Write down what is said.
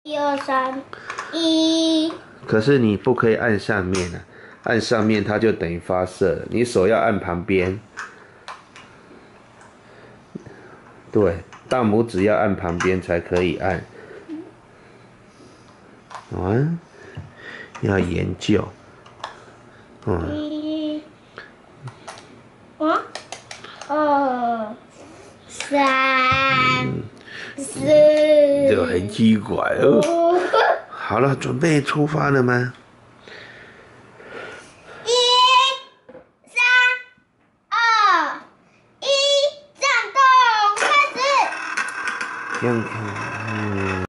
1、2、3，一。 可是你不可以按上面啊，按上面它就等于发射了。你手要按旁边，对，大拇指要按旁边才可以按。要研究。 1、2、3、4。 就很奇怪哦。好了，准备出发了吗 ？1、3、2、1，战斗开始！ 这样看，